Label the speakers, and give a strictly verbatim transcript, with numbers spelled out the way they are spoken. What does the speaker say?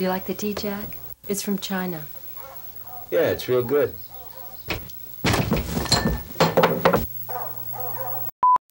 Speaker 1: Do you like the tea, Jack? It's from China.
Speaker 2: Yeah, it's real good.